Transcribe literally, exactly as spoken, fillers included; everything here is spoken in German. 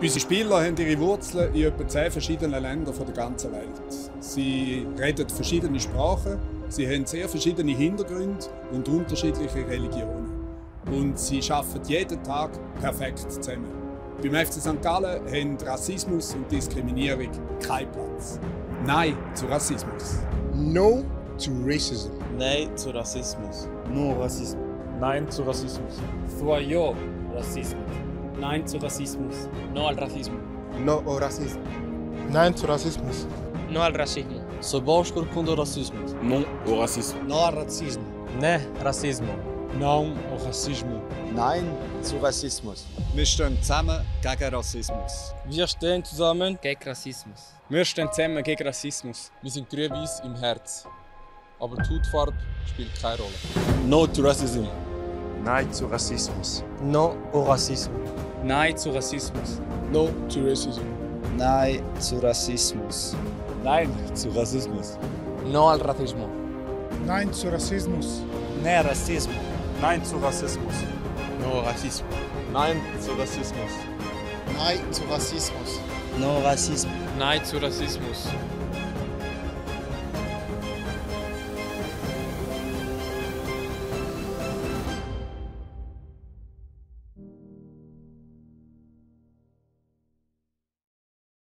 Unsere Spieler haben ihre Wurzeln in etwa zehn verschiedenen Ländern der ganzen Welt. Sie reden verschiedene Sprachen, sie haben sehr verschiedene Hintergründe und unterschiedliche Religionen. Und sie arbeiten jeden Tag perfekt zusammen. Beim F C Sankt Gallen haben Rassismus und Diskriminierung keinen Platz. Nein zu Rassismus. No to racism. Nein zu Rassismus. No Rassismus. Nein zu Rassismus. Fuoio Rassismus. Nein zu Rassismus. No al racismo. No au racismo. Nein zu Rassismus. No al racismo. Sou bosco contra o racismo. Non au racismo. No al racismo. Ne Rassismo. Não ao racismo. Nein zu Rassismus. Wir stehen zusammen gegen Rassismus. Wir stehen zusammen Gegen Rassismus. Wir stehen zusammen gegen Rassismus. Wir sind grün-weiß im Herz. Aber die Hautfarbe spielt keine Rolle. No to racism. Nein zu Rassismus. No au racismo. Nein zu Rassismus. No to racism. Nein zu Rassismus. Nein zu Rassismus. No al racismo. Nein zu Rassismus. Ne Rassismo. Nein zu Rassismus. No Rassismo. Nein zu Rassismus. Nein zu Rassismus. No Rassismus. Nein zu Rassismus.